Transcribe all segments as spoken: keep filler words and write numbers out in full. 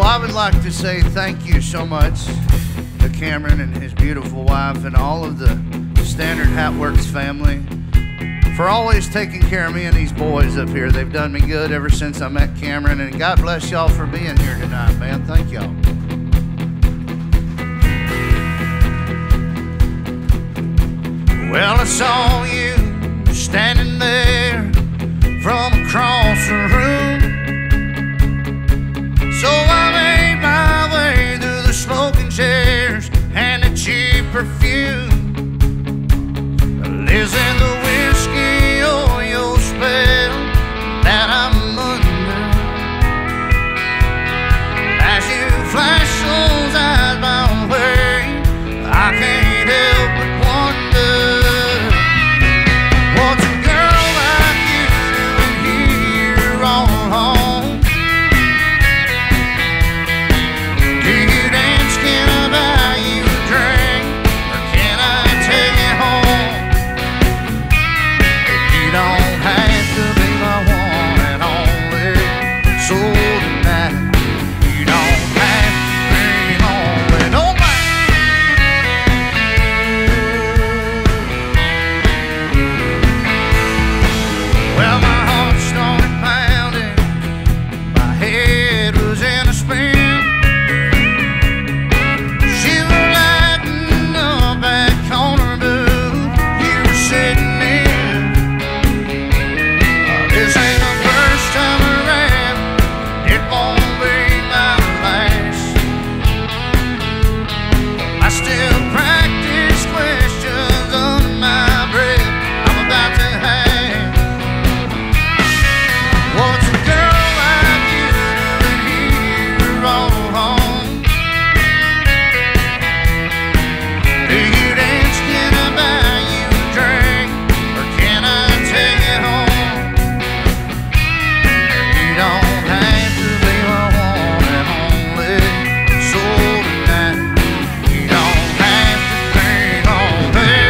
I would like to say thank you so much to Cameron and his beautiful wife and all of the Standard Hatworks family for always taking care of me and these boys up here. They've done me good ever since I met Cameron, and God bless y'all for being here tonight, man. Thank y'all. Well, I saw you standing there from across the room, so I made my way through the smoking chairs and the cheap perfume. Lives in the whiskey or your spell that I'm under. As you flash those eyes my way, I can't help but wonder, what's a girl like you doing here all alone? Do you dance? Can I buy you a drink? Or can I take you home? You don't have to be my one and only, so tonight you don't have to be lonely, no man. Well, my heart started pounding, my head was in a spin. She was lighting up that corner booth you were sitting in. This ain't the first time around, it won't be my last. I still practice questions under my breath I'm about to have. What's a girl like you doing here all alone? Do you dance? Can I buy you a drink? Or can I take you home? You don't have to be my one and only, so tonight you don't have to be lonely.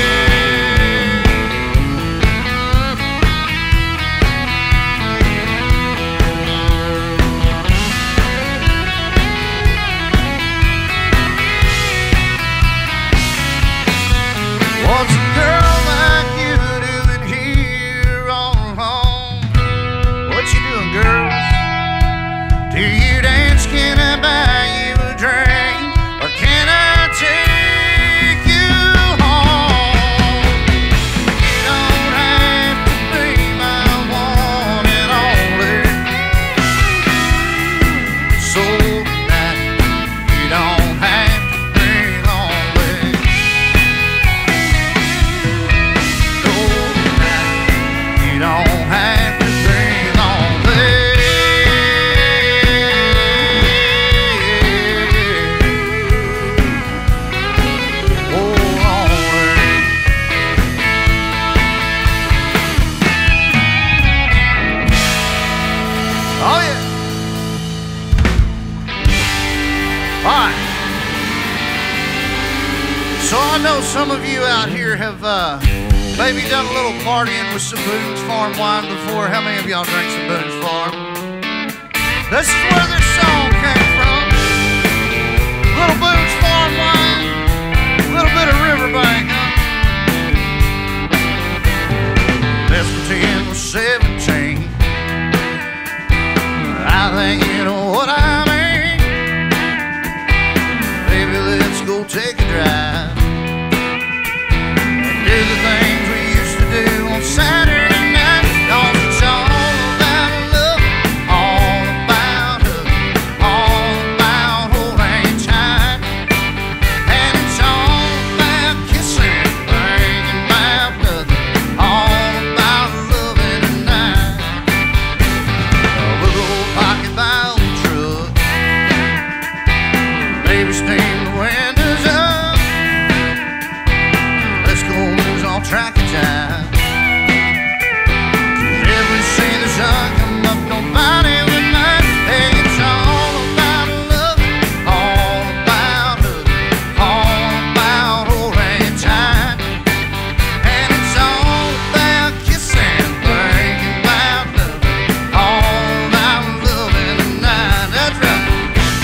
What's a girl like you doing here all alone? What you doing, girls? Do you dance? Can I buy you a drink? Or can I take you home? You don't have to be my one and only, so tonight you don't have to be lonely. No, tonight you don't have to be lonely. Oh, lonely. Oh, yeah. All right. So I know some of you out here have uh, maybe done a little partying with some Boone's Farm wine before. How many of y'all drink some Boone's Farm? This is where this song came from. Little Boone's Farm wine, a little bit of Riverbank, huh? Best pretend was seventeen. I think you know what I mean. Baby, let's go take a drive and do the things we used to do on Saturday night. 'Cause it's all about love, all about love, all about holding tight. And it's all about kissing, thinking about nothing, all about loving tonight. A big old pocket valve truck, baby, steam the windows up. Let's go lose all track of time. 'Cause every see the sun come up, nobody would mind. Hey, it's all about love, all about love, all about holding tight. And it's all about kissing, thinking about love, all about loving tonight. That's right.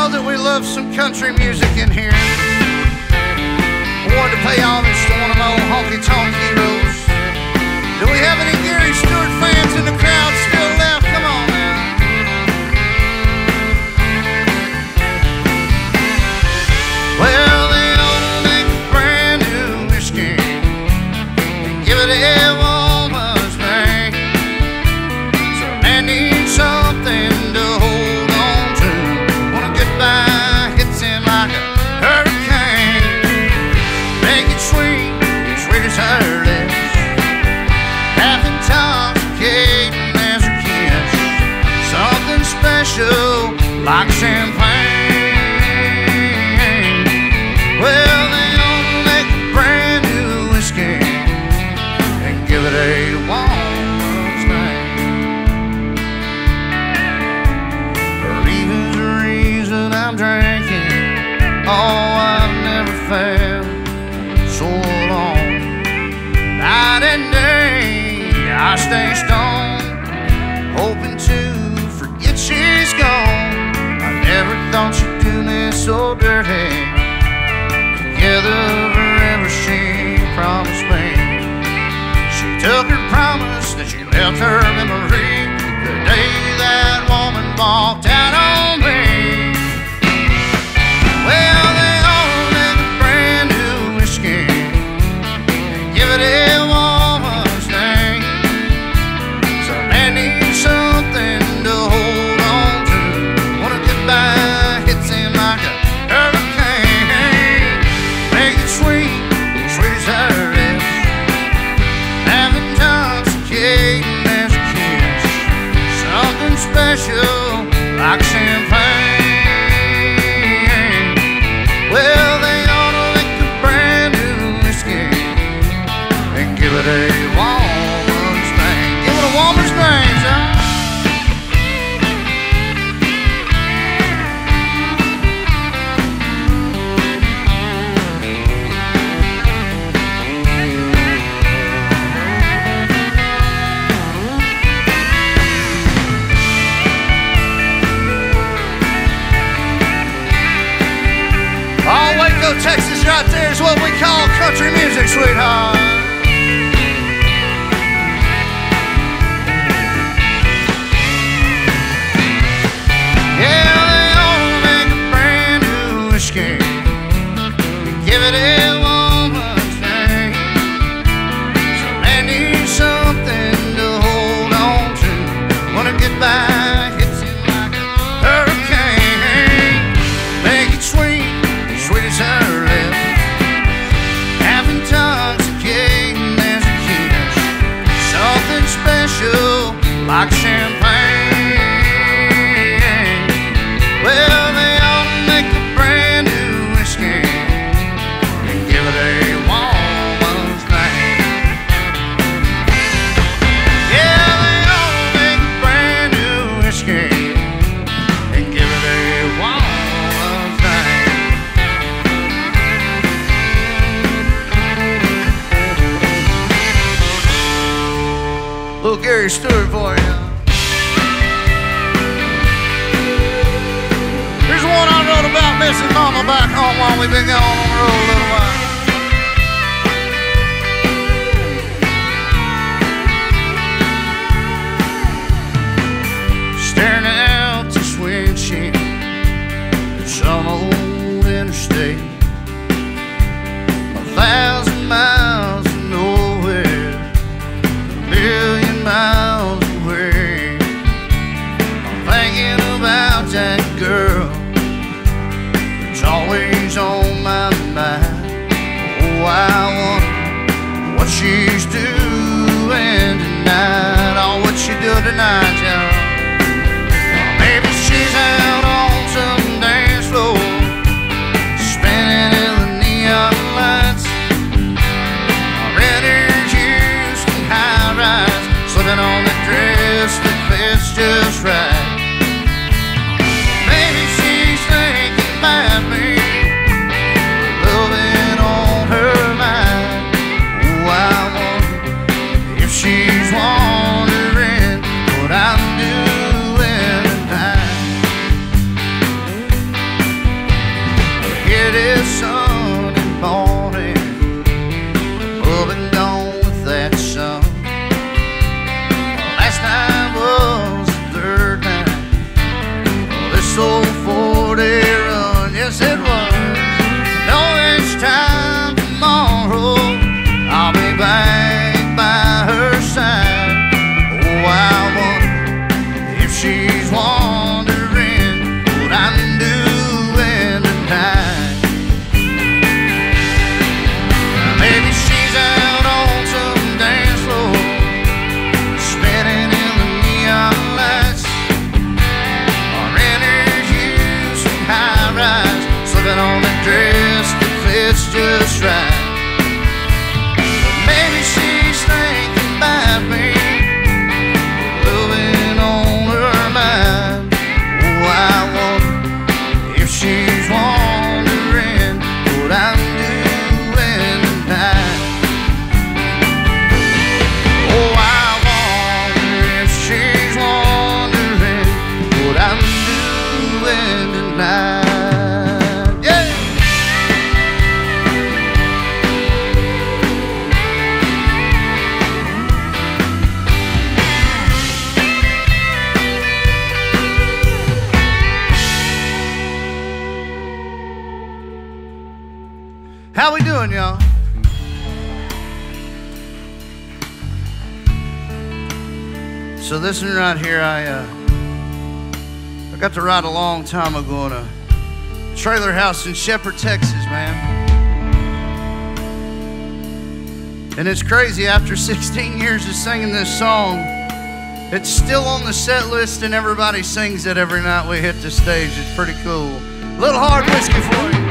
know that we love some country music in here. I wanted to pay homage to one of my old honky-tonk heroes. Do we have any Gary Stewart fans in the crowd still left? Come on now. Well, they ought to make a brand new whiskey and give it a woman's name. So I need something to hold on to. Wanna get by, hits in like a hurricane. Make it sweet, sweet as her lips. Half intoxicating as a kiss. Something special like champagne. Well, they ought to make a brand new whiskey and give it a woman's name. Believing's the reason I'm drinking. Oh, I've never felt so alone. Night and day I stay stoned, hoping to forget she's gone. I never thought she'd do me so dirty. Together forever she promised me. She took her promise, then she left her memory the day that woman walked out on me. Well, they ought to make a brand new whiskey and give it a woman's name. So I need something to hold on to. Wanna get by, hits in like a hurricane. Make it sweet, sweet as her lips. Half intoxicating as a kiss. Something special like champagne. Well, they ought to make a brand new whiskey and give it a woman's name. Give it a woman's name, son. Oh, Waco, Texas, right there is what we call country music, sweetheart. Yeah, they ought to make a brand new whiskey and give it a woman's name. So I need something to hold on to. Wanna get by, hits it like a hurricane. Make it sweet, sweet as her lips. Half intoxicating as a kiss. Something special like champagne. Well, they ought to make a brand new whiskey and give it a woman's name. Yeah, they ought to make a brand new whiskey and give it a woman's name. Little Gary Stewart for you. Here's one I wrote about missing mama back home while we've been gone on the road a little while. Staring out this windshield at some old interstate, a thousand miles of nowhere, a million miles away. I'm thinking about that girl, it's always on my mind. So this one right here, I uh, I got to ride a long time ago in a trailer house in Shepherd, Texas, man. And it's crazy, after sixteen years of singing this song, it's still on the set list and everybody sings it every night we hit the stage. It's pretty cool. A little hard whiskey for you.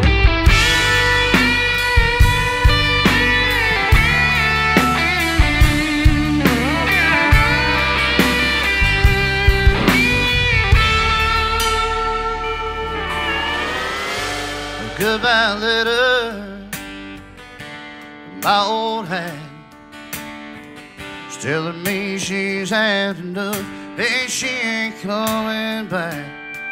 Goodbye letter from my old hag. She's telling me she's had enough and she ain't coming back.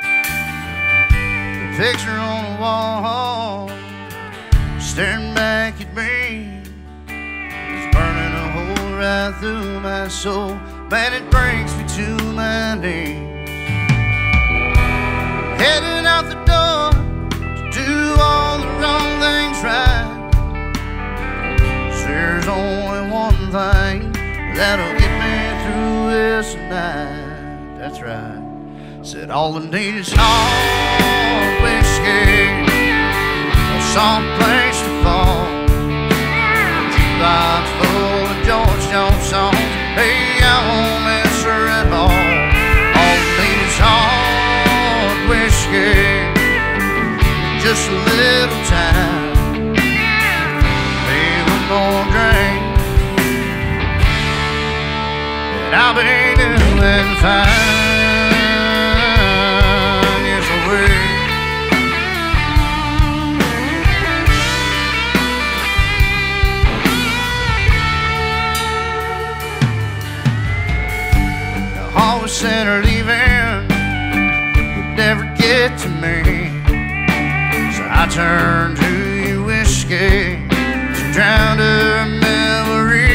The picture on the wall, staring back at me, is burning a hole right through my soul. Man, it brings me to my knees. Heading out the door, do all the wrong things right. There's only one thing that'll get me through this night. That's right. Said all I need is hard whiskey, a soft place to fall, a jukebox full of George Jones songs. Hey, I won't miss her at all. All I need is hard whiskey, just a little time, maybe one more drink, and I'll be doing fine. Yes, I will. I always said her leaving would never get to me. I turned to your whiskey to drown her memory.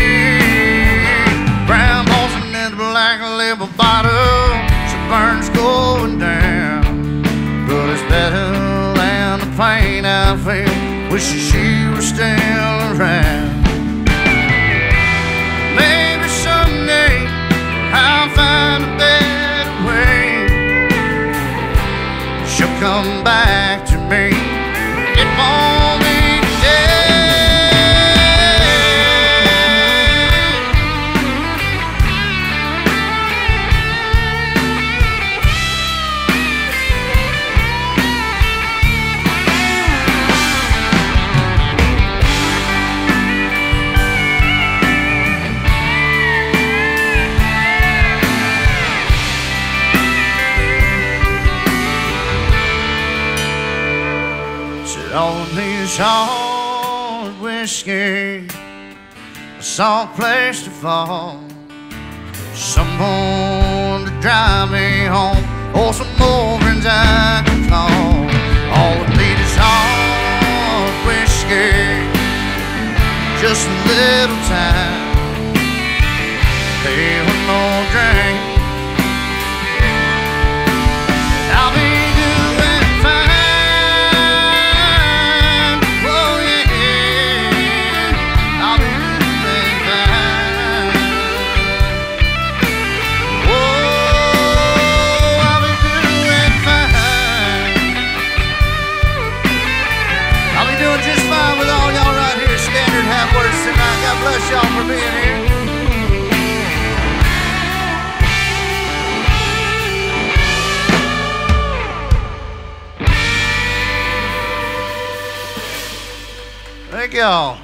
Brown balls and then black label bottle, she burns going down. But it's better than the pain I feel, wishing she was still around. Maybe someday I'll find a better way. She'll come back to me. It won't be today. All of these hard whiskey, a soft place to fall, someone to drive me home, or some more friends I can call. All I need is hard whiskey, just a little time, hey, one more drink, I'll be tonight. God bless y'all for being here. Thank y'all.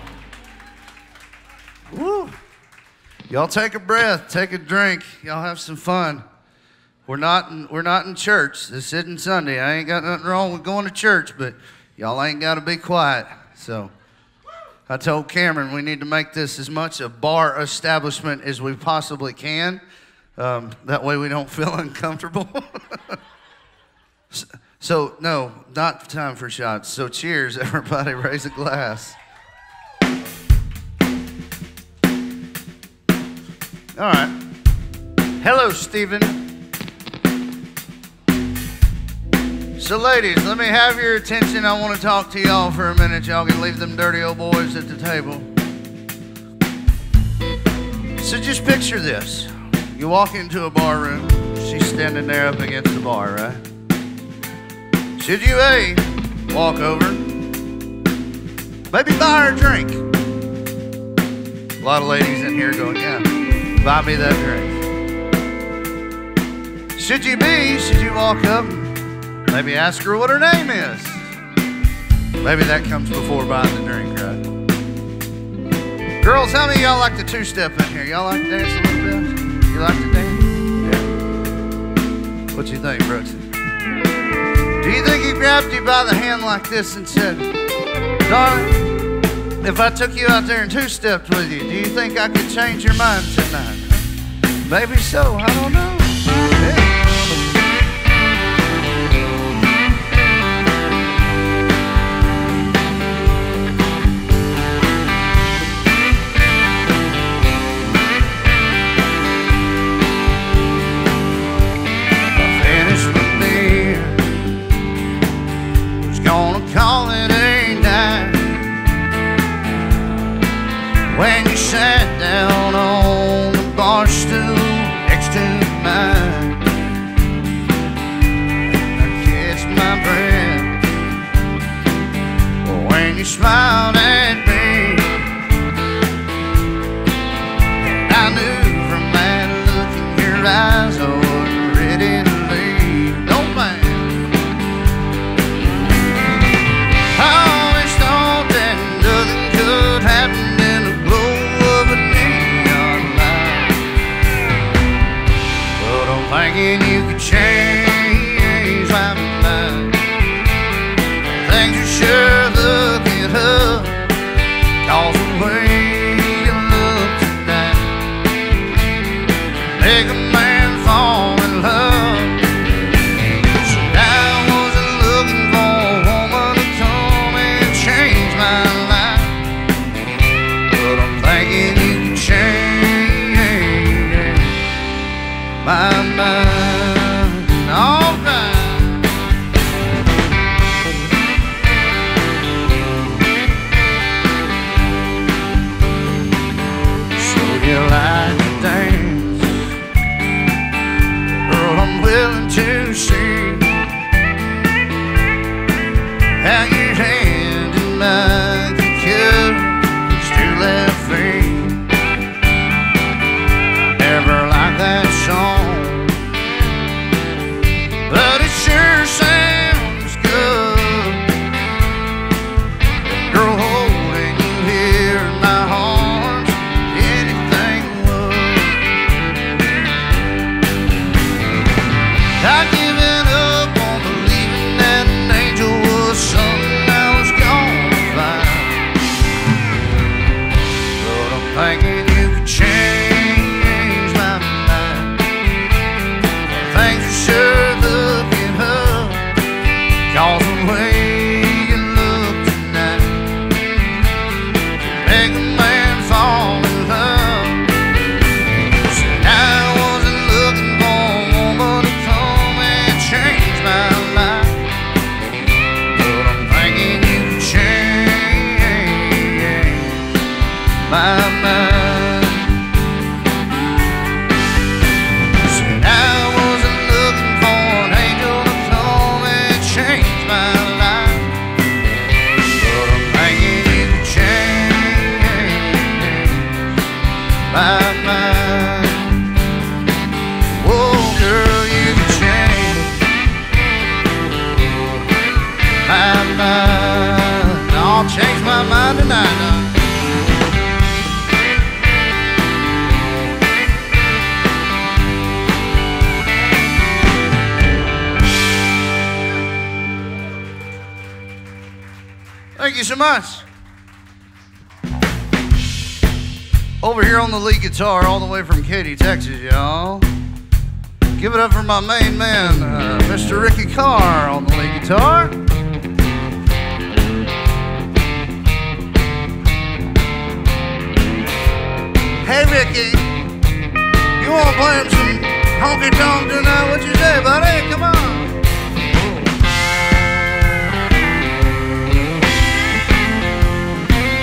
Woo. Y'all take a breath, take a drink. Y'all have some fun. We're not in, we're not in church. This isn't Sunday. I ain't got nothing wrong with going to church, but y'all ain't got to be quiet. So I told Cameron we need to make this as much a bar establishment as we possibly can. Um, that way we don't feel uncomfortable. so, so, no, not time for shots. So cheers, everybody. Raise a glass. All right. Hello, Stephen. So ladies, let me have your attention. I want to talk to y'all for a minute. Y'all can leave them dirty old boys at the table. So just picture this. You walk into a bar room, she's standing there up against the bar, right? Should you, A, walk over, maybe buy her a drink? A lot of ladies in here going, yeah, buy me that drink. Should you, B, should you walk up, maybe ask her what her name is? Maybe that comes before buying the drink, right? Girls, how many of y'all like to two-step in here? Y'all like to dance a little bit? You like to dance? Yeah. What you think, Brooks? Do you think he grabbed you by the hand like this and said, darling, if I took you out there and two-stepped with you, do you think I could change your mind tonight? Maybe so, I don't know. Yeah. Call it a night when you sat down on the bar stool next to mine. I kissed my breath when you smiled at me, and I knew from that look in your eyes I wasn't ready to leave. No man. Thinking you could change my mind. Things are sure looking up, 'cause the way you look tonight make a man fall in love. So I wasn't looking for a woman to come and change my life, but I'm thinking you could change my mind. All right. So you like to dance, girl, I'm willing to see how your hand in mine can cut still left feet. I never liked that song, but it sure sounds good. Girl, holding you here in my arms, anything would. I'd given up on believing that an angel was something I was gonna find, but I'm thinking you could change my mind. Things are sure 'cause the way you look tonight make a man fall in love. Said I wasn't looking for a woman to come and change my life, but I'm thinking you could change my mind. Said I wasn't looking for an angel to come and change my life, but I'm thinking you could change my mind. Oh, girl, you could change my mind. I'll change my mind tonight. Thank you so much. Over here on the lead guitar, all the way from Cody, Texas, y'all. Give it up for my main man, uh, Mister Ricky Carr on the lead guitar. Hey, Ricky, you want to play him some honky tonk tonight? What you say, buddy? Come on.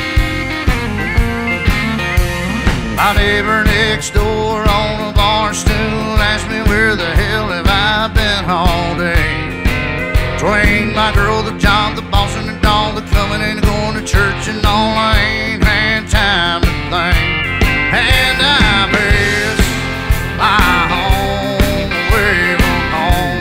My neighbor next door on a bar stool Between my girl, the job, the boss, and the dog, the coming and going to church and all, I ain't had time to think. And I miss my home, away from home.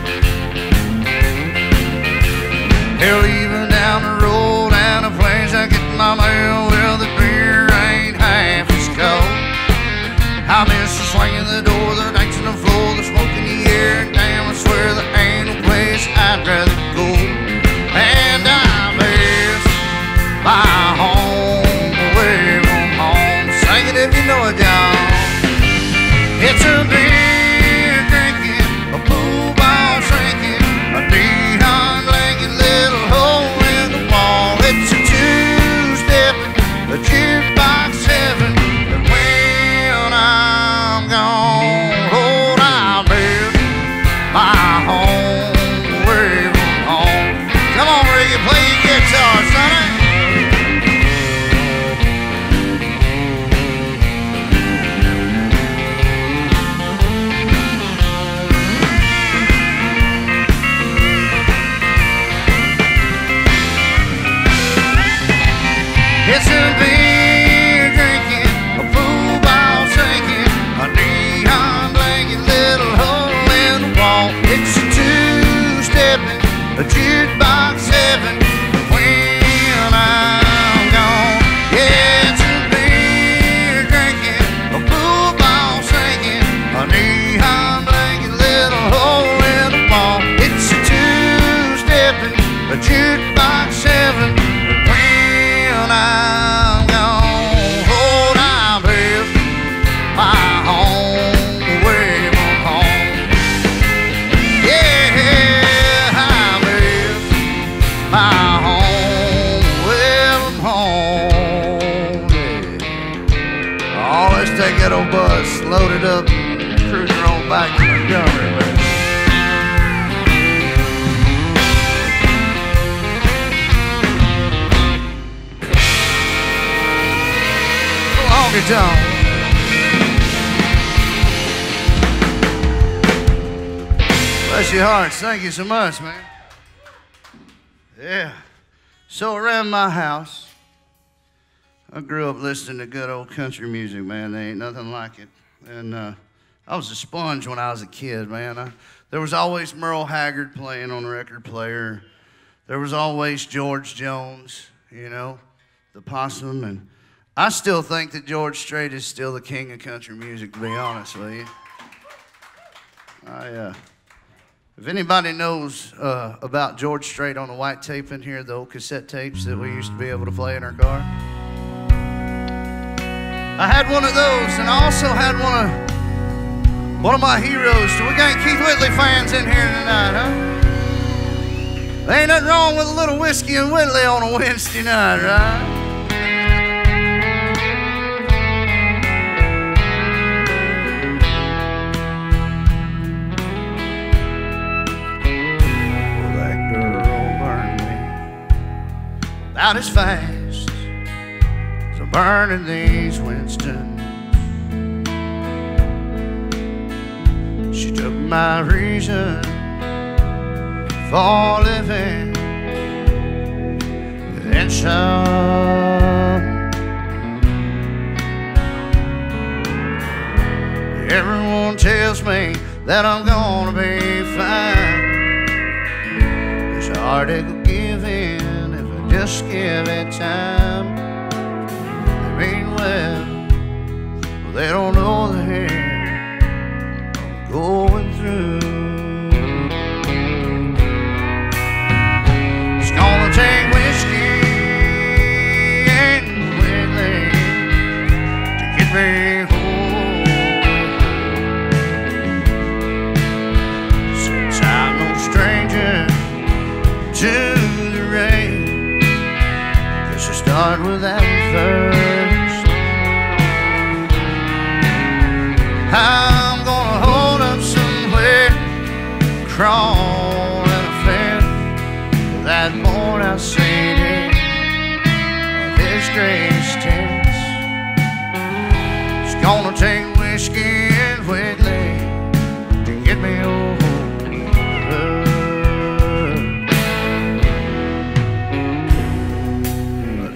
Hell, even down the road and a place I get my mail, well, the beer ain't half as cold. I miss the swing in the door, the nights on the floor, the smoke in the air, and damn, I swear there ain't no place I'd rather go. And I miss my home, away from home. Sing it if you know it, y'all. It's a beer drinking, a pool ball sinking, a neon blanket, little hole in the wall. It's a two-stepping, a jukebox heaven. And when I'm gone, Lord, I miss my home, away from home. Come on, Ricky, play your guitar, sonny. It's a beer drinking, a pool ball sinking, a neon blanket, little hole in the wall. It's a two-stepping, a jukebox heaven. When I'm gone, yeah, it's a beer drinking, a pool ball sinking, a neon blanket, little hole in the wall. It's a two-stepping, a jukebox heaven. When I'm gone, Lord, I miss my home, away from home. Yeah, I miss my home, away from home. Yeah. Oh, let's take that old bus, load it up, and cruise her on back to Montgomery, man. Honky tonk. Bless your hearts. Thank you so much, man. Yeah. So around my house, I grew up listening to good old country music, man. There ain't nothing like it. And uh, I was a sponge when I was a kid, man. I, there was always Merle Haggard playing on the record player. There was always George Jones, you know, the Possum. And I still think that George Strait is still the king of country music, to be honest with you. I, uh, if anybody knows uh, about George Strait on the white tape in here, the old cassette tapes that we used to be able to play in our car, I had one of those, and I also had one of one of my heroes. So we got Keith Whitley fans in here tonight, huh? There ain't nothing wrong with a little whiskey and Whitley on a Wednesday night, right? About as fast as I'm burning these Winstons. She took my reason for living and some. Everyone tells me that I'm gonna be fine. It's hard to give in, just give it time. They mean well, but they don't know the hell I'm going through. It's gonna take whiskey and Whitley to get me home. Since I'm no stranger to the rain, start with that first. I'm gonna hold up somewhere, crawl in a fence, that born out city of his greatest tents. It's gonna take whiskey and Whitley to get me over.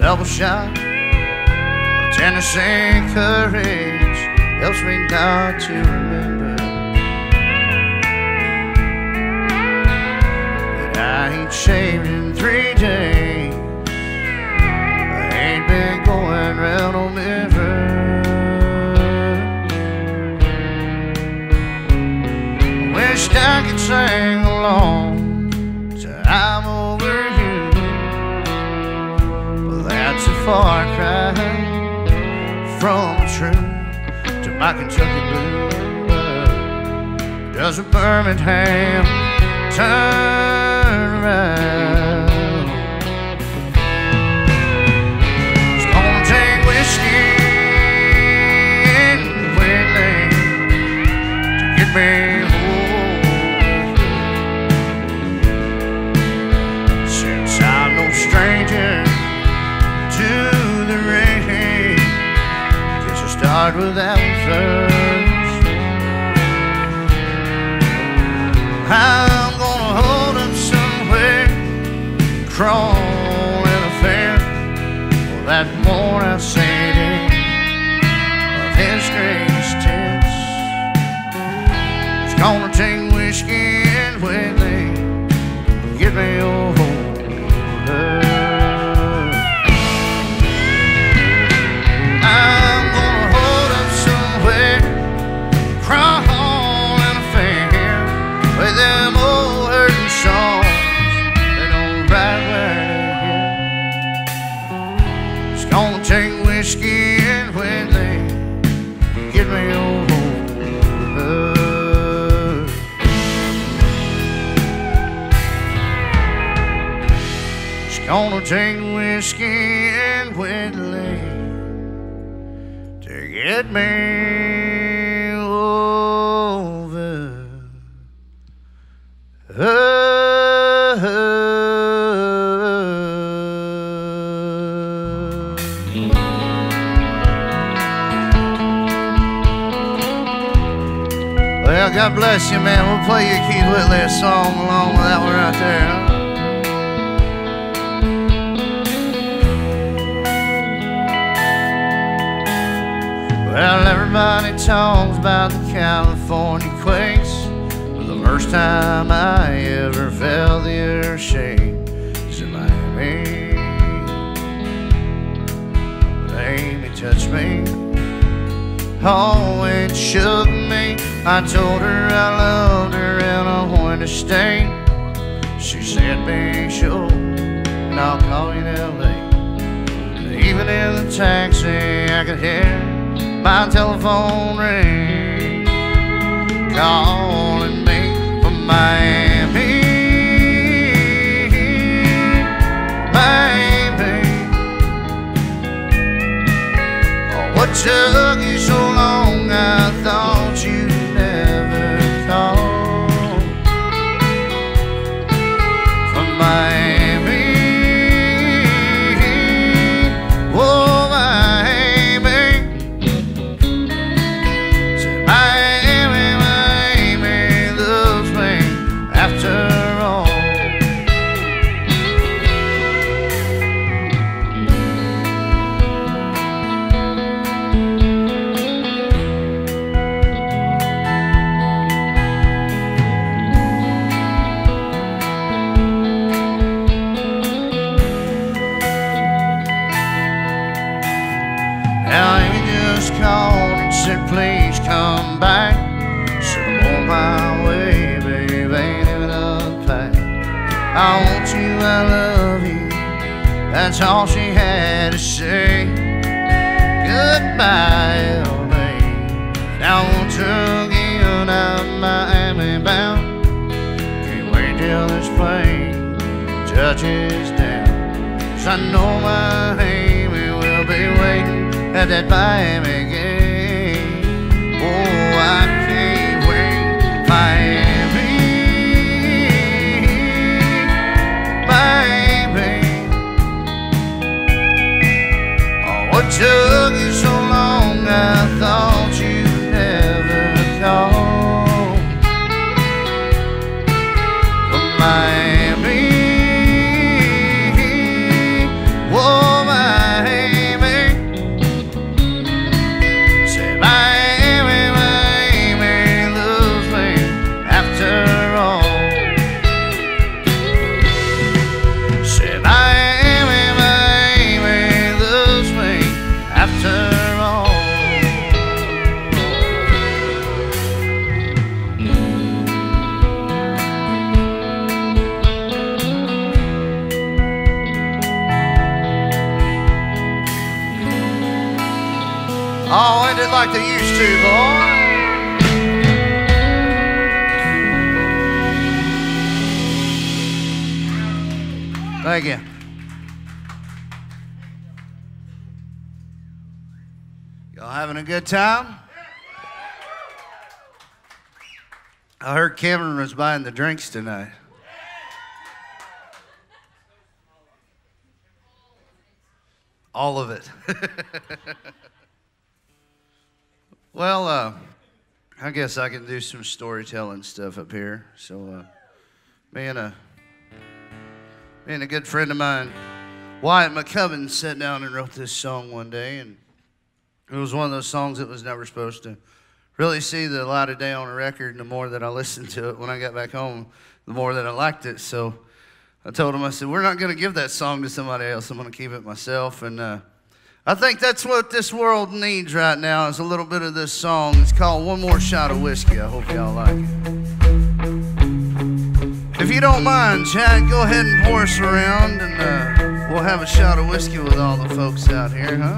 double shot of Tennessee courage helps me not to remember that I ain't shaved in three days. I ain't been going round on river. Wish I could sing along till I'm over you, but that's a far cry from the truth to my Kentucky blue. Does a Birmingham turn around? It's gonna take whiskey and Whitley to get me stranger to the rain. Guess I'll start with that one first. I'm gonna hold up somewhere, crawl in a fair for that worn out saint of his greatest tents. It's gonna take whiskey and Whitley to get me over. I'm gonna hold up somewhere, crawl in a fair with them old hurting songs they don't write where they get. It's gonna take whiskey and Whitley, get me over. Gonna take whiskey and Whitley to get me over. Well, God bless you, man. We'll play you Keith Whitley a song along with that one right there, huh? Well, everybody talks about the California quakes, but the first time I ever felt the earth shake is in Miami. But Amy touched me, oh, it shook me. I told her I loved her and I wanted to stay. She said, be sure, and I'll call you in L A. And even in the taxi I could hear my telephone ring, calling me from Miami. Miami, oh, what took you so long? I thought you'd never call from Miami. Oh, called and said, please come back. Said, I'm on my way, babe, ain't even unpacked. I want you, I love you, that's all she had to say. Goodbye, L A. Now once again I'm Miami bound. Can't wait till this plane touches down, 'cause I know my Amy will be waiting at that Miami gate. Oh, I can't wait. Miami, Miami. Oh, what took you so long? I thought you'd never call from Miami. Oh, Miami. Oh, ain't it like they used to, boy? Thank you. Y'all having a good time? I heard Kevin was buying the drinks tonight. All of it. Well, uh, I guess I can do some storytelling stuff up here. So, uh, me and a, me and a good friend of mine, Wyatt McCubbin, sat down and wrote this song one day, and it was one of those songs that was never supposed to really see the light of day on a record. And the more that I listened to it when I got back home, the more that I liked it. So I told him, I said, we're not going to give that song to somebody else. I'm going to keep it myself. And uh, I think that's what this world needs right now, is a little bit of this song. It's called One More Shot of Whiskey. I hope y'all like it. If you don't mind, Chad, go ahead and pour us around, and uh, we'll have a shot of whiskey with all the folks out here, huh?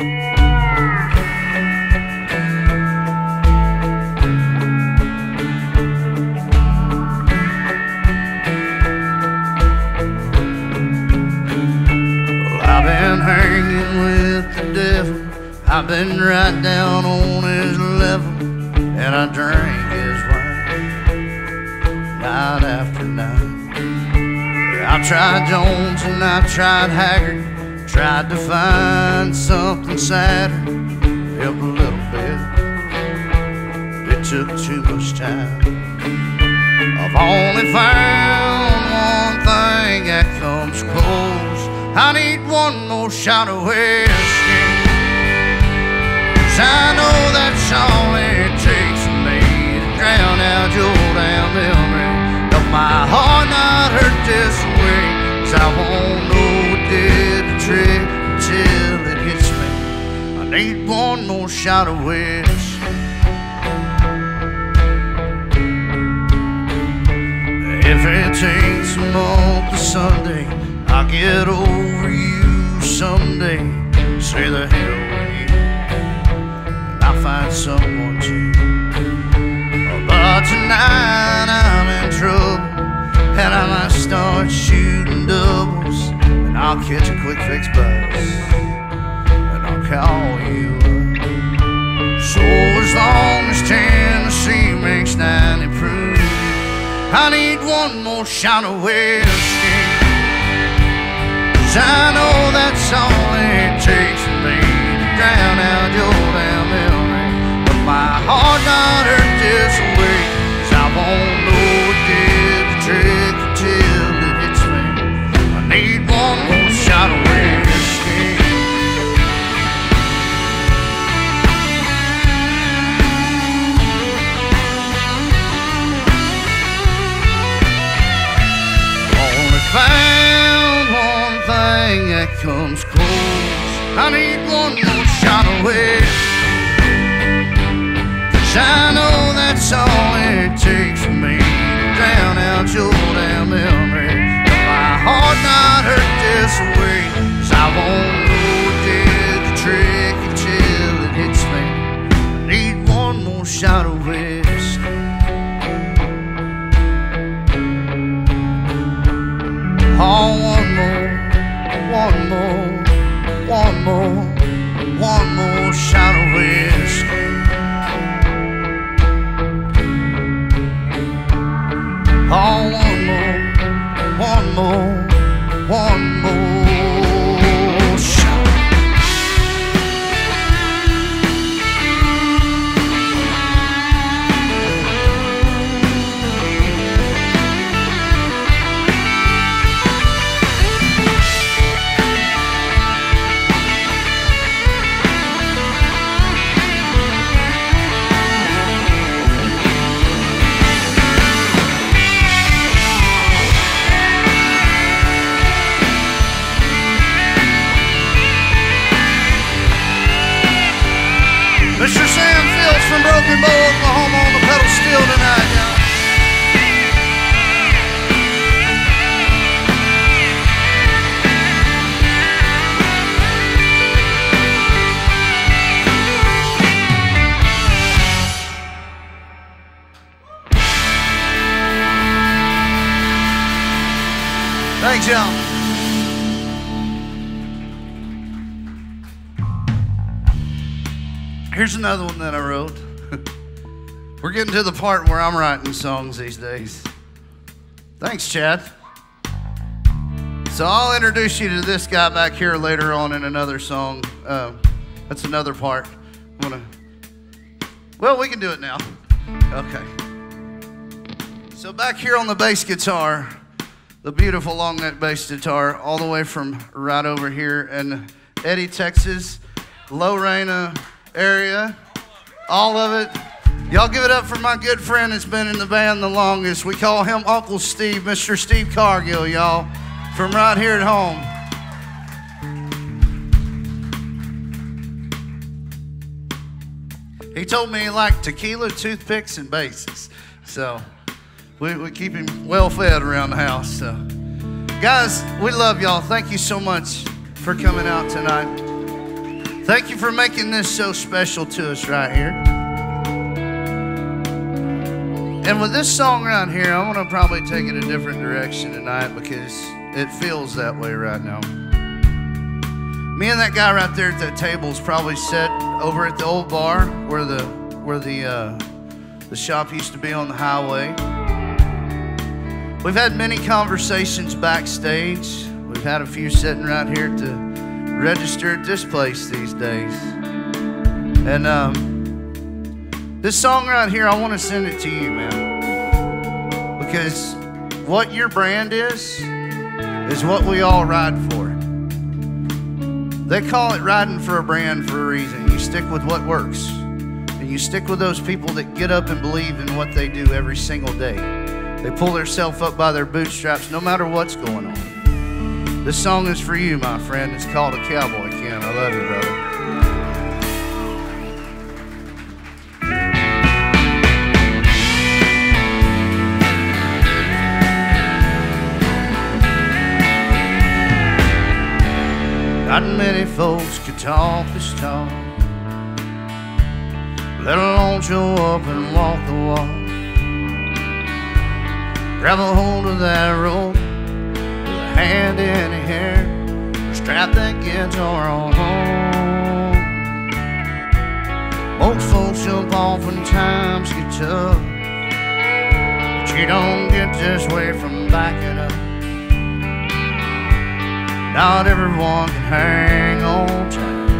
I've been hanging with the devil, I've been right down on his level, and I drank his wine night after night. I tried Jones and I tried Haggard, tried to find something sadder, help a little bit, but it took too much time. I've only found one thing that comes close. I need one more shot of whiskey, 'cause I know that's all it takes for me to drown out your damn memory. Help my heart not hurt this way, 'cause I won't know what did the trick until it hits me. I need one more shot of whiskey. If it takes a month or Sunday, I'll get over you someday. Say the hell with you, and I'll find someone too. But tonight I'm in trouble, and I might start shooting doubles, and I'll catch a quick fix bus, and I'll call you up. So as long as Tennessee makes ninety proof, I need one more shot of whiskey, 'cause I know that's all it takes for me to drown out your damn memory. But my heart not hurt this way, 'cause I won't know what did the trick until it hits me. I need one more shot of whiskey. Only found one thing that comes close. I need one more shot of whiskey, 'cause I know that's all it takes for me to drown out your damn memory. But my heart not hurt this way, 'cause I won't know what did the trick until it hits me. I need one more shot of whiskey. Oh, one more, one more, one more, one more shot of whiskey. Oh, one more, one more, one more shot. Mister Sam Fields from Broken Bow, Oklahoma on the pedal steel tonight, y'all. Thanks, y'all. Here's another one that I wrote. We're getting to the part where I'm writing songs these days. Thanks, Chad. So I'll introduce you to this guy back here later on in another song. Uh, that's another part. I'm gonna. Well, we can do it now. Okay. So back here on the bass guitar, the beautiful long neck bass guitar, all the way from right over here in Eddy, Texas, Lorena area, all of it. Y'all give it up for my good friend that's been in the band the longest. We call him Uncle Steve, Mister Steve Cargill, y'all, from right here at home. He told me he liked tequila, toothpicks, and basses. So we, we keep him well fed around the house. So, guys, we love y'all. Thank you so much for coming out tonight. Thank you for making this so special to us right here. And with this song right here, I want to probably take it a different direction tonight because it feels that way right now. Me and that guy right there at that table is probably set over at the old bar where the where the uh, the shop used to be on the highway. We've had many conversations backstage. We've had a few sitting right here to register at this place these days. And um, this song right here, I want to send it to you, man. Because what your brand is, is what we all ride for. They call it riding for a brand for a reason. You stick with what works. And you stick with those people that get up and believe in what they do every single day. They pull themselves up by their bootstraps no matter what's going on. This song is for you, my friend. It's called A Cowboy Can. I love you, brother. Not many folks could talk this talk, let alone show up and walk the walk. Grab a hold of that rope with a hand in the air, strap that guitar on home. Most folks jump off when times get tough, but you don't get this way from backing up. Not everyone can hang on tight,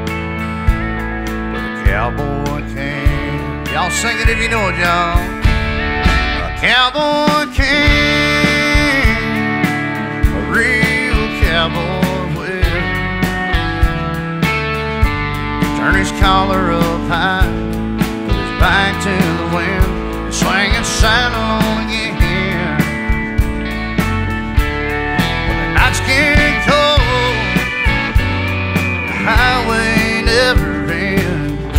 but a cowboy can. Y'all sing it if you know it, y'all. A cowboy can, a real cowboy will. Turn his collar up high, put his back to the wind, and swing his saddle on again. When the nights get highway never ends.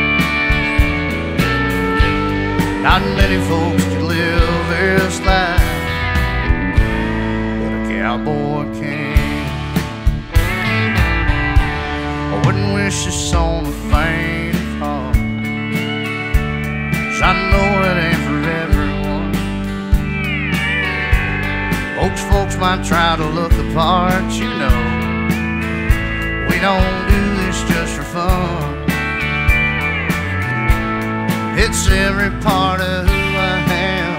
Not many folks can live this life, but a cowboy can. I wouldn't wish this on the faint of heart, 'cause I know it ain't for everyone. Most folks might try to look the part, you know. We don't do this just for fun. It's every part of who I am.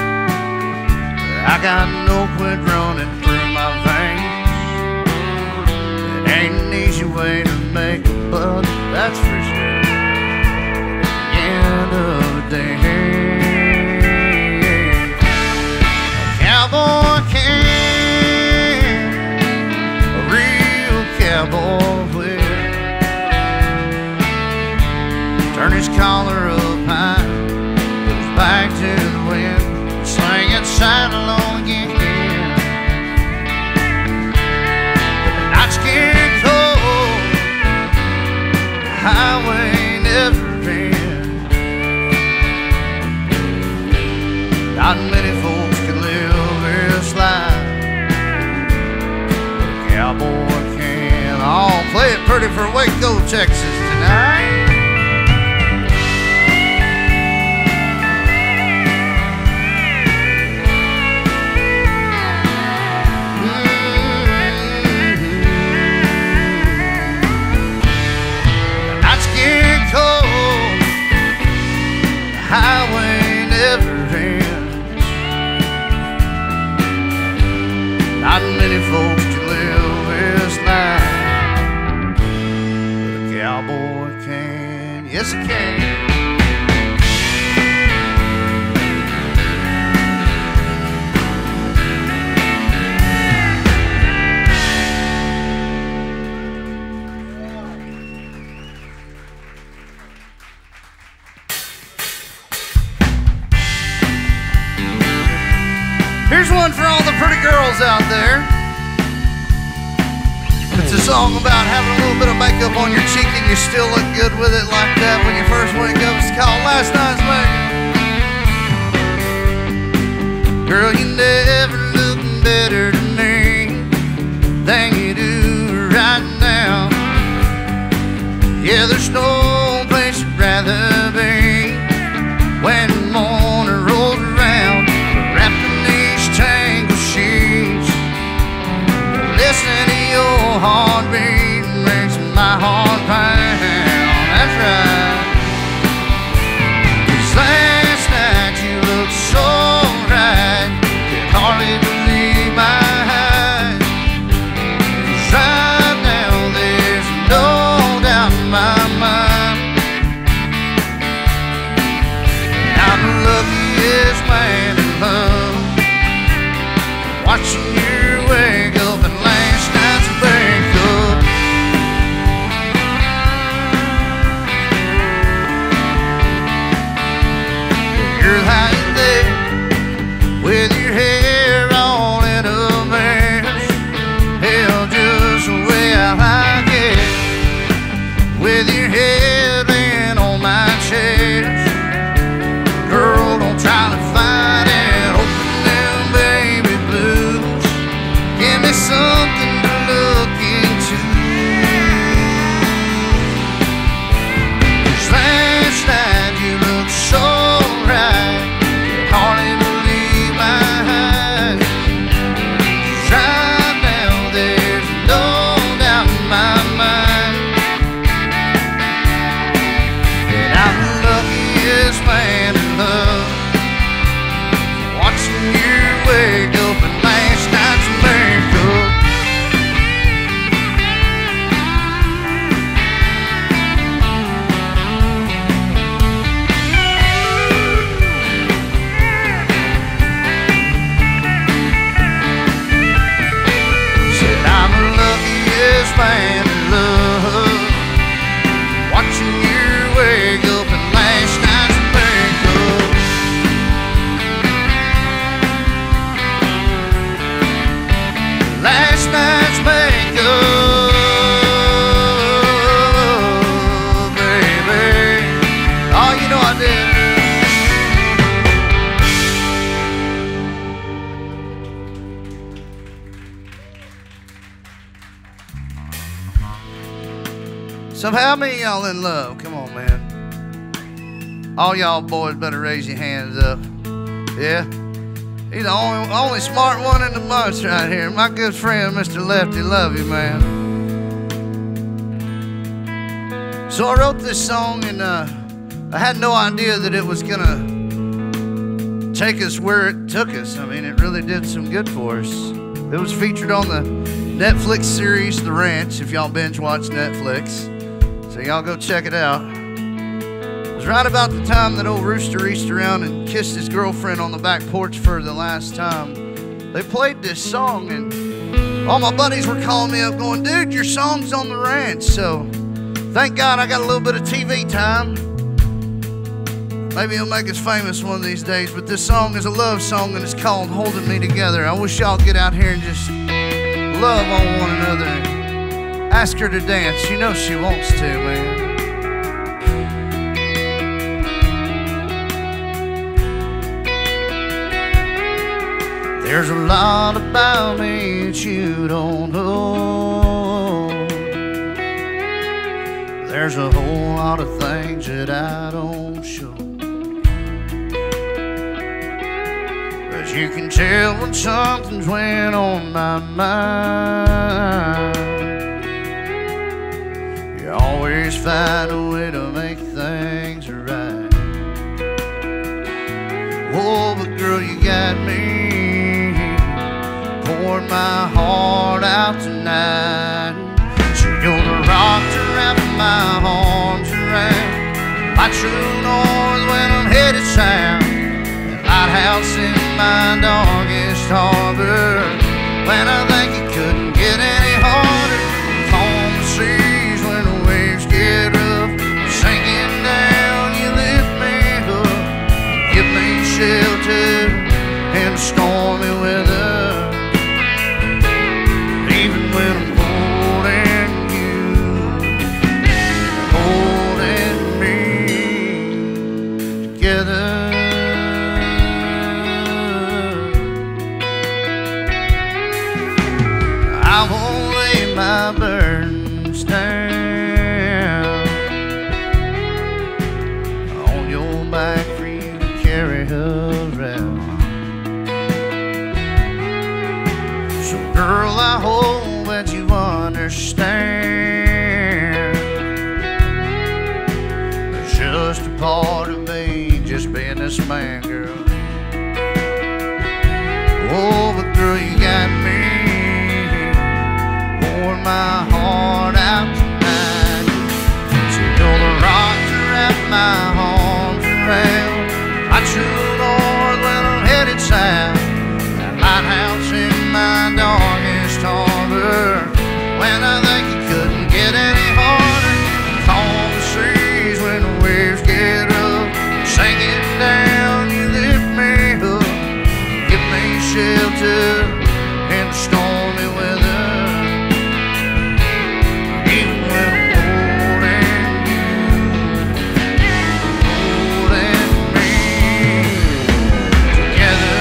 I got no quit running through my veins. It ain't an easy way to make a buck, that's for sure. At the end of the day, a cowboy can, a real cowboy will. Turn his collar up high, put his back to the wind, sling and saddle on again. When the nights get cold, the highway never ends. Not many folks can live this life, but a cowboy can. I'll play it pretty for Waco, Texas tonight. Yes, it can. Here's one for all the pretty girls out there. It's a song about having a little bit of makeup on your cheek and you still look good with it like that when you first wake up. It's called Last Night's Makeup. Girl, you never look better to me than you do right now. Yeah, there's no place I'd rather be when the morning rolls around. Wrapped in these tangled sheets, listening to your heartbeat makes my heart pound. That's right. 'Cause last night you looked so right, could hardly believe my eyes. 'Cause right now there's no doubt in my mind, I'm the luckiest man in love, watching you wake up in last night's makeup. You're lying there with your hair all in a mess, hell, just the way I like it, with your head laying on my chest. Girl, don't try to fight it, open them baby blues, give me something to look into. 'Cause last night you looked so right, could hardly believe my eyes. 'Cause right now there's no doubt in my mind that I'm the luckiest man in love, watching you wake up in last night's makeup. Said I'm the luckiest man in love, watching you wake up in last night's makeup. Last night's makeup, baby. Oh, you know I did. So how many of y'all in love? Come on, man. All y'all boys better raise your hands up. Yeah? He's the only, only smart one in the bunch right here. My good friend, Mister Lefty. Love you, man. So I wrote this song, and uh, I had no idea that it was going to take us where it took us. I mean, it really did some good for us. It was featured on the Netflix series The Ranch, if y'all binge watch Netflix. So y'all go check it out. It was right about the time that old Rooster reached around and kissed his girlfriend on the back porch for the last time. They played this song, and all my buddies were calling me up going, dude, your song's on the ranch. So thank God I got a little bit of T V time. Maybe he'll make us famous one of these days, but this song is a love song, and it's called Holding Me Together. I wish y'all get out here and just love on one another and ask her to dance. You know she wants to, man. There's a lot about me that you don't know. There's a whole lot of things that I don't show. But you can tell when something's weighing on my mind. You always find a way to make things right. Oh, but girl, you got me pouring my heart out tonight. So you're the rock to wrap my arms around. My true north when I'm headed south. That lighthouse in my darkest harbor. When I think it couldn't get any harder. Calm the seas when the waves get rough. Sinking down, you lift me up. Give me shelter in stormy weather. Even when I'm holding you, holding me together. I won't lay my burdens down on your back for you to carry around. So girl, I hope that you understand. There's just a part of me just being this man, girl. Oh, but girl, you got me pouring my heart out tonight. So you're the rock to wrap my arms around. My true north when I'm headed south. That lighthouse in my darkest harbor. When I think it couldn't get any harder. Calm the seas when the waves get up. Sinking down, you lift me up. Give me shelter in the stormy weather. Even when I'm holding you, holding me together.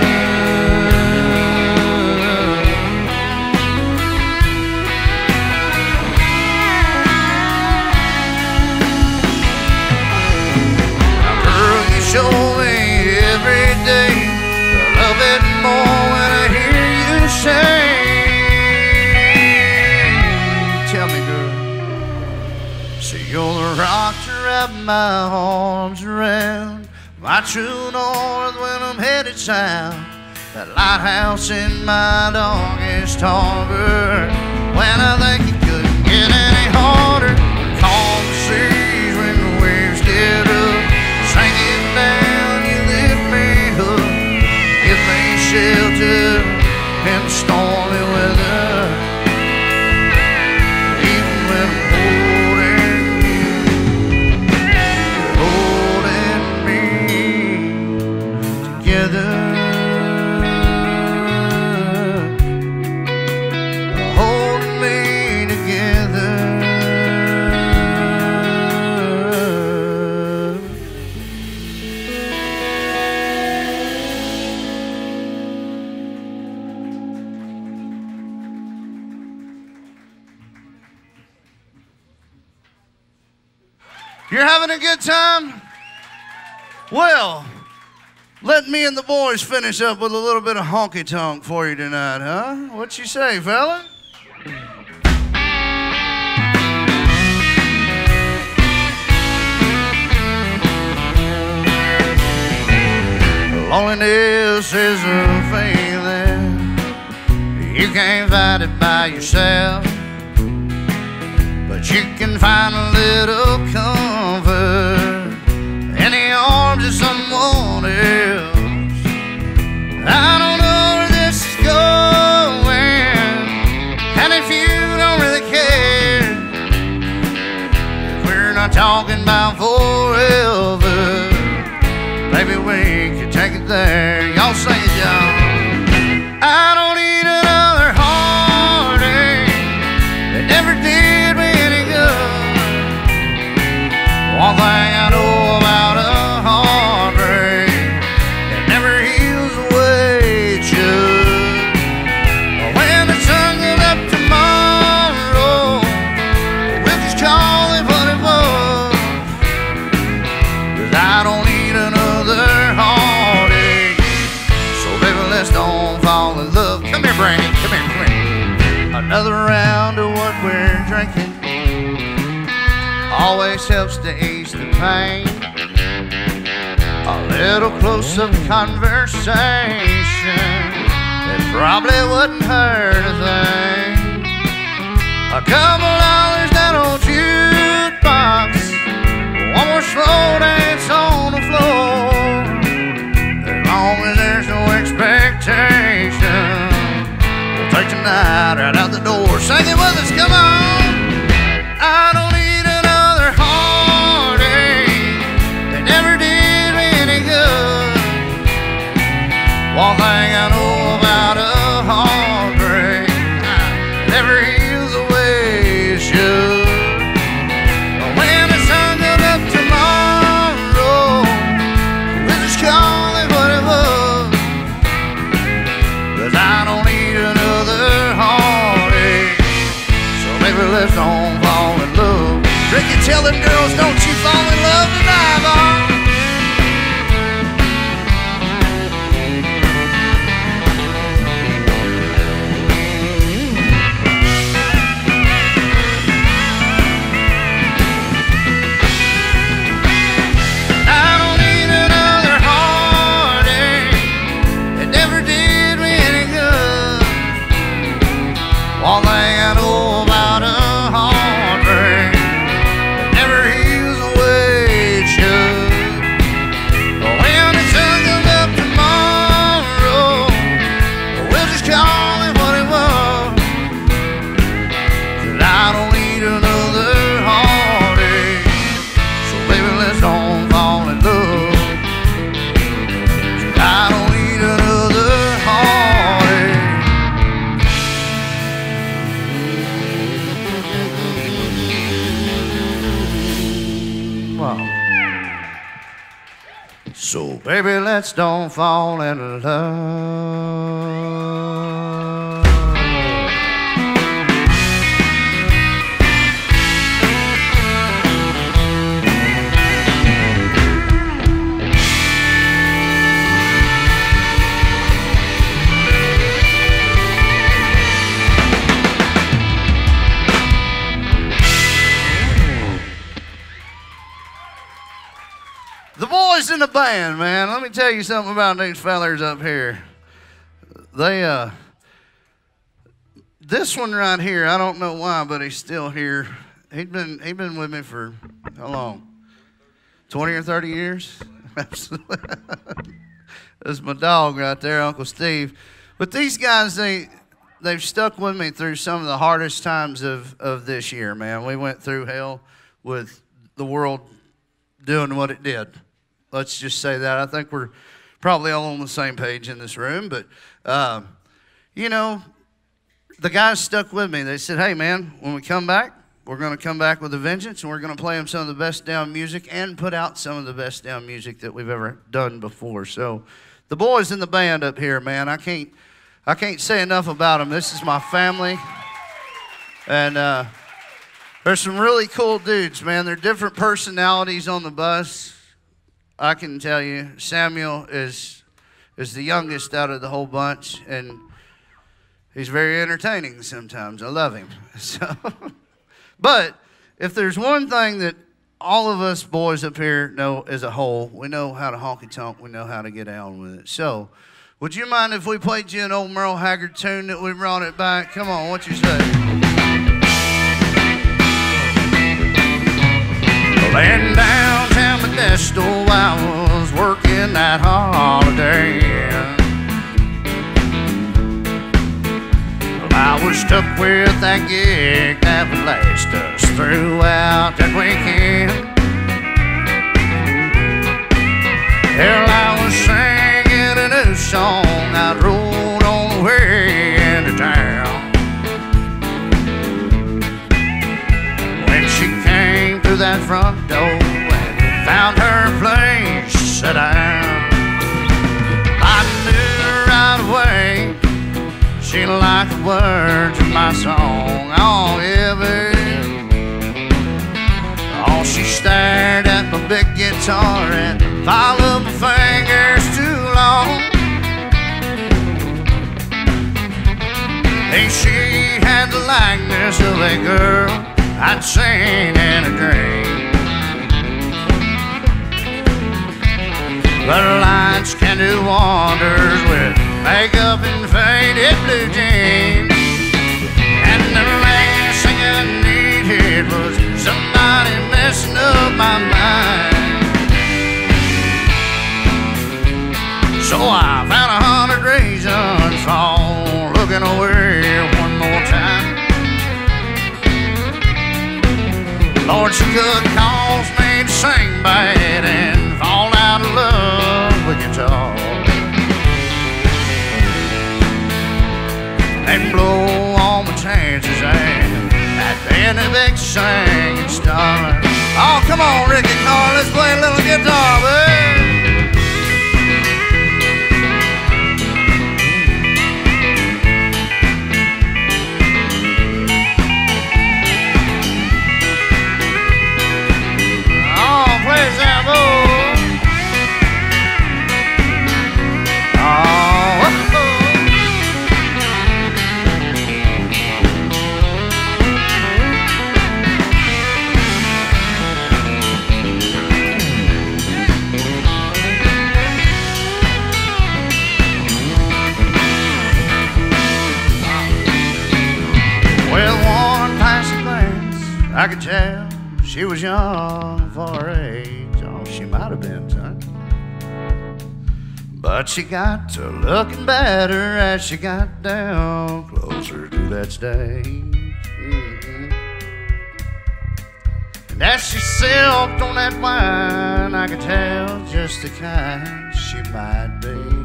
Show me every day to love it more when I hear you say. Tell me, girl. So you're the rock to wrap my arms around. My true north when I'm headed south. That lighthouse in my darkest harbor. When I think it couldn't get any harder. Calm the seas when the waves get up. Sinking down, you lift me up. Give me shelter in the stormy weather. Even when I'm holding you, you're holding me together. Holding me together. You're having a good time? Well, let me and the boys finish up with a little bit of honky tonk for you tonight, huh? What you say, fella? Loneliness is a feeling. You can't fight it by yourself. But you can find a little comfort in the arms of someone else. I don't know where this is going, and if you don't really care, if we're not talking about forever, maybe we could take it there. Y'all sing it, y'all. I don't need another heartache that never did me any good. One thing I know about a heartbreak, it never heals the way it should. When the sun goes up tomorrow, we'll just call it what it was. 'Cause I don't need another heartache. So baby, let's don't fall in love. Come here, Brandy. Come here, come here. Another round of what we're drinking always helps to ease the pain. A little close-up conversation, it probably wouldn't hurt a thing. A couple dollars down on jukebox, one more or slow dance on the floor, as long as there's no expectation, we'll take the night right out the door. Sing it with us, come on. I don't need another heartache that never did me any good. One thing I know about a heartbreak, it never heals the way it should. But when the sun comes up tomorrow, we'll just call it what it was. 'Cause I don't need another heartache, so maybe let's don't fall in love. Ricky, tell them girls, don't you fall in love tonight, boy. One thing I know about a heartbreak, it never heals the way it should. But when the sun comes up tomorrow, we'll just call it what it was. 'Cause I don't need another heartache, so baby let's don't fall in love. 'Cause I don't need another heartache. So baby, let's don't fall in love. The boys in the band, man. Let me tell you something about these fellers up here. They, uh, this one right here, I don't know why, but he's still here. He'd been, he'd been with me for how long? twenty or thirty years? Absolutely. That's my dog right there, Uncle Steve. But these guys, they, they've stuck with me through some of the hardest times of, of this year, man. We went through hell with the world doing what it did. Let's just say that. I think we're probably all on the same page in this room. But, uh, you know, the guys stuck with me. They said, hey, man, when we come back, we're going to come back with a vengeance, and we're going to play them some of the best down music and put out some of the best down music that we've ever done before. So the boys in the band up here, man, I can't, I can't say enough about them. This is my family. And uh, there's some really cool dudes, man. They're different personalities on the bus. I can tell you, Samuel is is the youngest out of the whole bunch, and he's very entertaining sometimes. I love him. So, but if there's one thing that all of us boys up here know as a whole, we know how to honky-tonk, we know how to get down with it. So, would you mind if we played you an old Merle Haggard tune that we brought it back? Come on, what you say? Laying downtown Modesto, I was working that holiday Inn. Well, I was stuck with that gig that would last us throughout that weekend. Hell, I was singing a new song I wrote on the way into town. When she came through that front door and found her place set down, I knew right away she liked the words of my song. Oh, yeah, baby. Oh, she stared at my big guitar and followed my fingers too long. And she had the likeness of a girl I'd seen in a dream. But lights can do wonders with makeup and faded blue jeans. And the last thing I needed was somebody messing up my mind. So I found a hundred reasons for looking away one more time. Lord, she could cause me to sing bad and fall out of love with guitar, and blow all my chances and at being a big singing star. Oh, come on, Ricky Carr, let's play a little guitar, babe. I could tell she was young for her age. Oh, she might have been, son. But she got to looking better as she got down closer to that stage. Mm-hmm. And as she sipped on that wine, I could tell just the kind she might be.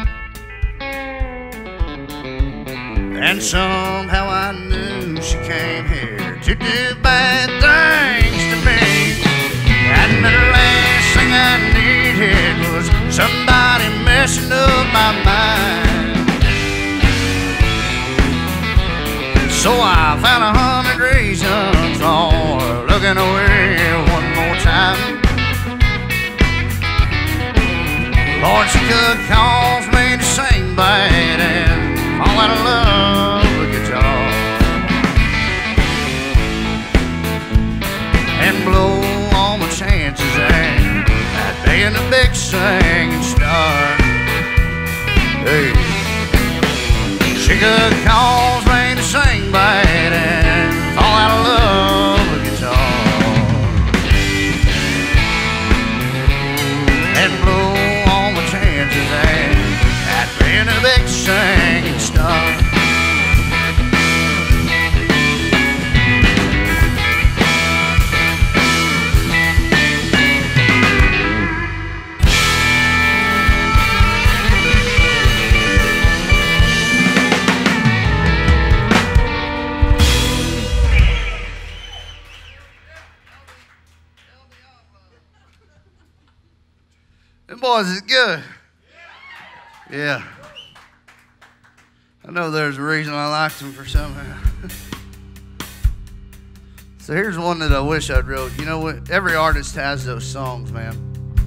And somehow I knew she came here to do bad things to me. And the last thing I needed was somebody messing up my mind. So I found a hundred reasons for looking away one more time. Lord, she could cause me to sing bad and fall out of love with guitar, and blow all my chances and at being a big singing star. Hey, she could cause me to sing bad and fall out of love with guitar, and blow all my chances and at being a big singing star. Them boys is good. Yeah. I know there's a reason I liked them for somehow. So here's one that I wish I'd wrote. You know what? Every artist has those songs, man.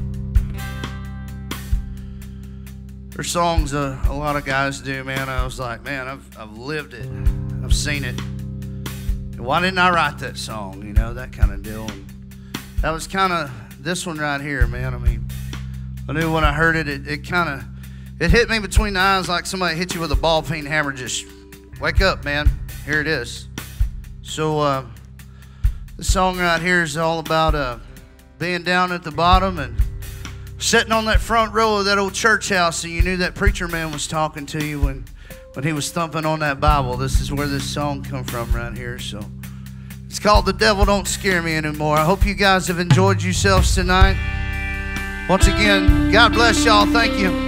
There's songs uh, a lot of guys do, man. I was like, man, I've, I've lived it. I've seen it. And why didn't I write that song? You know, that kind of deal. And that was kind of this one right here, man. I mean, I knew when I heard it, it, it kind of, it hit me between the eyes like somebody hit you with a ball peen hammer. Just wake up, man. Here it is. So uh, this song right here is all about uh, being down at the bottom and sitting on that front row of that old church house, and you knew that preacher man was talking to you when, when he was thumping on that Bible. This is where this song come from right here. So it's called The Devil Don't Scare Me Anymore. I hope you guys have enjoyed yourselves tonight. Once again, God bless y'all. Thank you.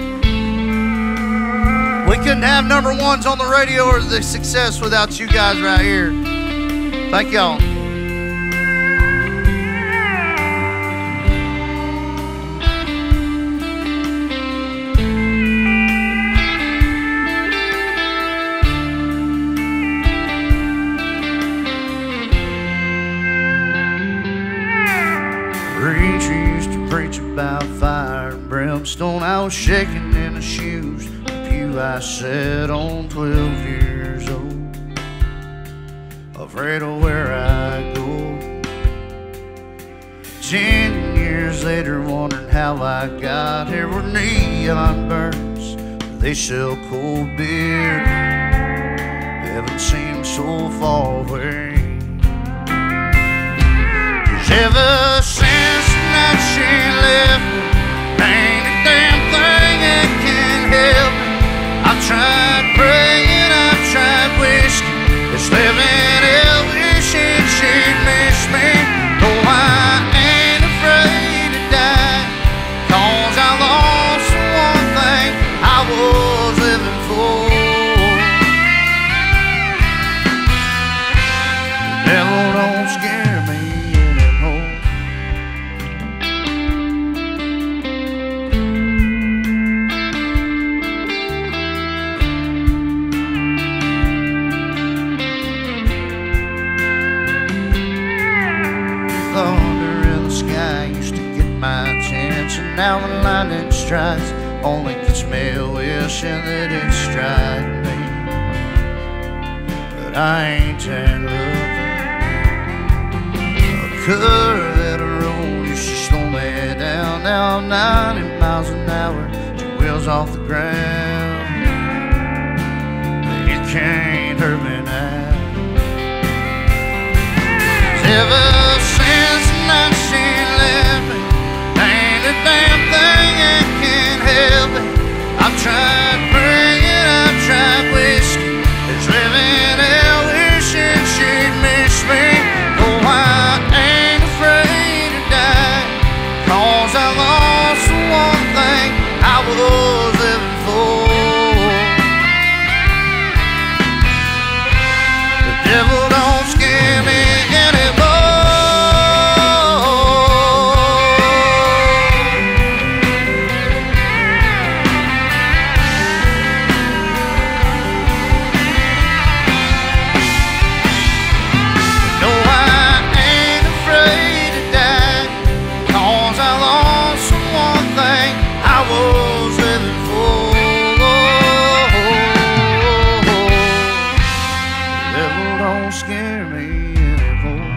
We couldn't have number ones on the radio or the success without you guys right here. Thank y'all. Preacher used to preach about fire and brimstone. I was shaking in the shoes. The pew I sat on, twelve years old, afraid of where I go. Ten years later, wondering how I got here. Where neon burns, they sell cold beer. Heaven seems so far away. Ever since the night she left me, ain't a damn thing that can help me. I've tried praying, I've tried whiskey, it's living hell, wishing she'd miss me. Though I ain't afraid to die, 'cause I lost the one thing I was living for. The devil don't scare me anymore. Thunder in the sky used to get my attention. Now when lightning strikes, only gets me wishing that it struck me. But I ain't that lucky. A curve that a road used to slow me down. Now I'm ninety miles an hour, two wheels off the ground. It can't hurt me now. Ever since the night she left me, ain't a damn thing that can help me. I've tried praying, I've tried whiskey, it's living hell, wishing she'd miss me. Oh, I ain't afraid to die, 'cause I lost the one thing I was living for. The devil don't scare me anymore. Scare me anymore.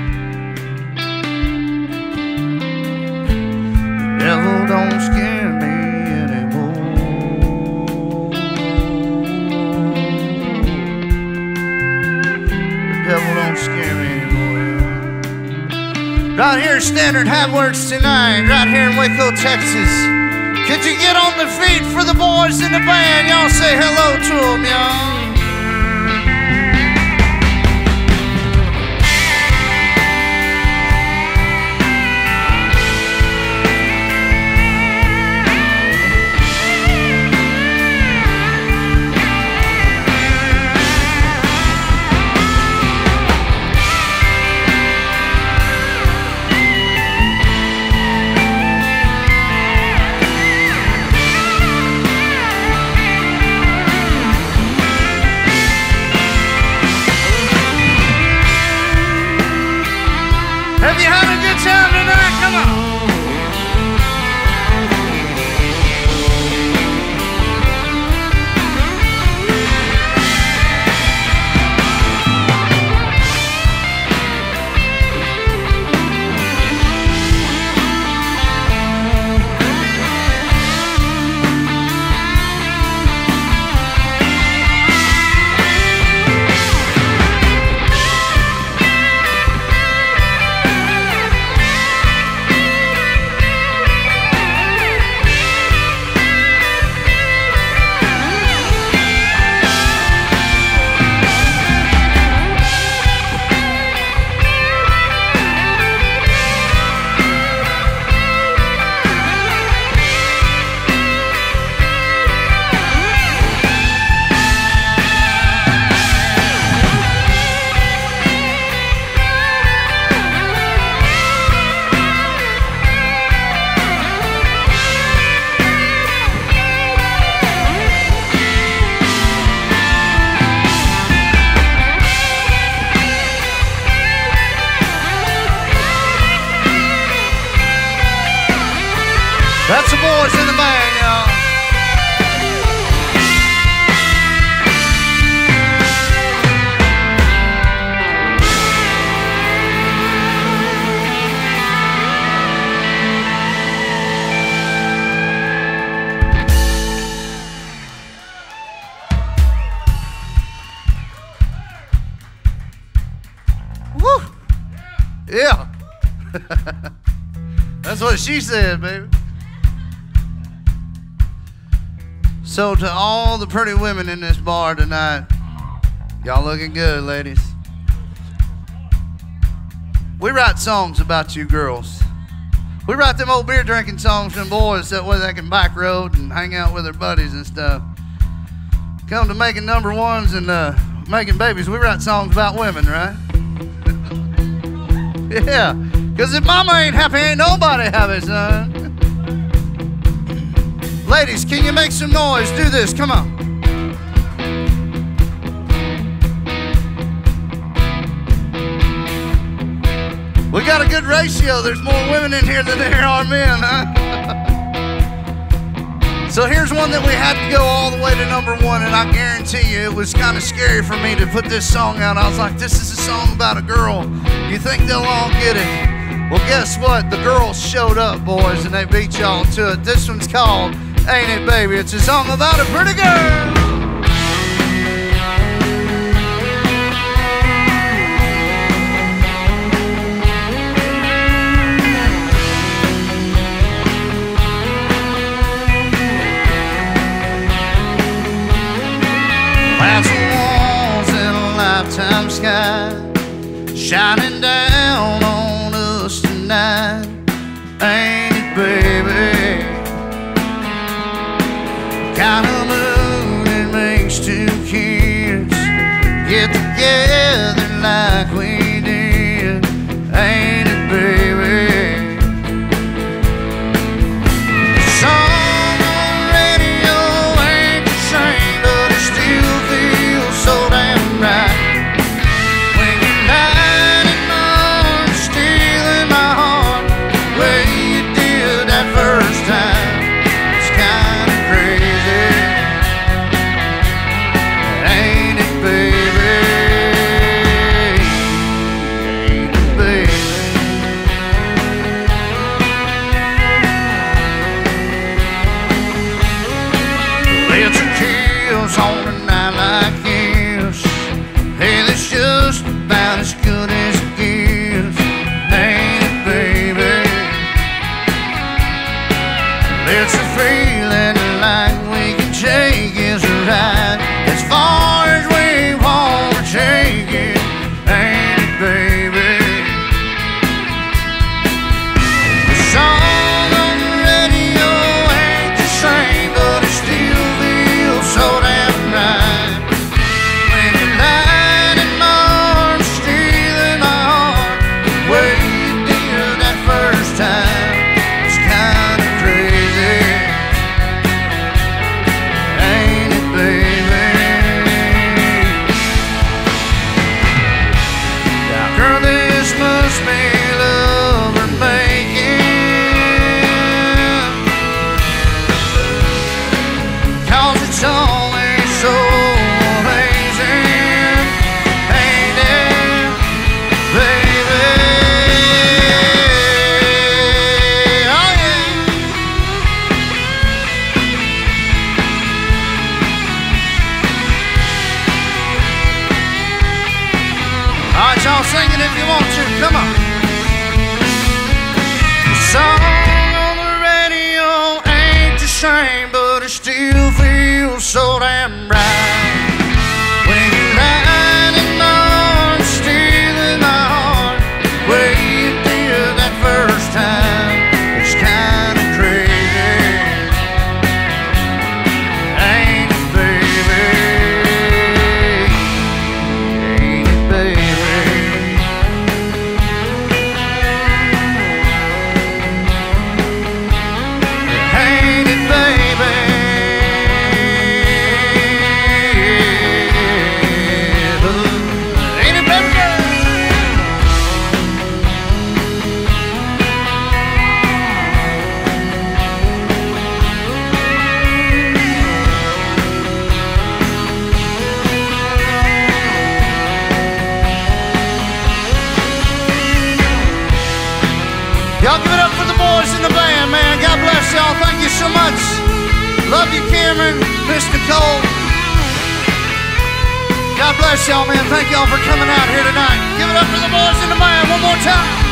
The devil don't scare me anymore. The devil don't scare me anymore. Right here, Standard Hat Works tonight, right here in Waco, Texas. Could you get on the feet for the boys in the band? Y'all say hello to them, y'all. Have you had a good time tonight? Come on. That's the boys in the band, y'all. Woo! Yeah. what she said, baby. So to all the pretty women in this bar tonight, y'all looking good, ladies. We write songs about you girls. We write them old beer drinking songs for them boys that way they can bike road and hang out with their buddies and stuff. Come to making number ones and uh, making babies, we write songs about women, right? Yeah, because if mama ain't happy, ain't nobody happy, son. Ladies, can you make some noise? Do this, come on. We got a good ratio. There's more women in here than there are men, huh? So here's one that we had to go all the way to number one, and I guarantee you it was kind of scary for me to put this song out. I was like, this is a song about a girl. You think they'll all get it? Well, guess what? The girls showed up, boys, and they beat y'all to it. This one's called Ain't It Baby? It's a song about a pretty girl. Clouds and walls in a lifetime sky shining down on us tonight. Ain't it, baby? Kind of moon that makes two kids get together like we did. Ain't it, baby? The song on the radio ain't the same, but it still feels so damn right. When you're lying in my arms, stealing my heart the way you did that first time. It's kind of crazy. Ain't it, baby? Ain't it, baby? It's a kiss on a night like this. Hey, that's just about as good as it gets. Ain't it, baby? It's a feeling like we can take is right as far as we want to take it. Ain't it, baby? The song on the radio ain't the same, but it still feels so damn right. When you're lying in my arms, stealing my heart the way you did that first time. It's kind of crazy. Ain't it, baby? Now, girl, this must be love we're making, 'cause it's always so amazing. Ain't it, baby? Oh, yeah. All right, y'all sing it if you want to. Come on. The song on the radio ain't the same, but it still feels so damn right. When you're lying in my arms, stealing my heart the way you did that first time. It's kind of crazy. Ain't it, baby? Ain't it, baby? Ain't it, baby? Ain't it, baby? Y'all give it up for the boys in the band, man. God bless y'all. Thank you so much. Love you, Cameron, Mister Cole. God bless y'all, man. Thank y'all for coming out here tonight. Give it up for the boys in the band one more time.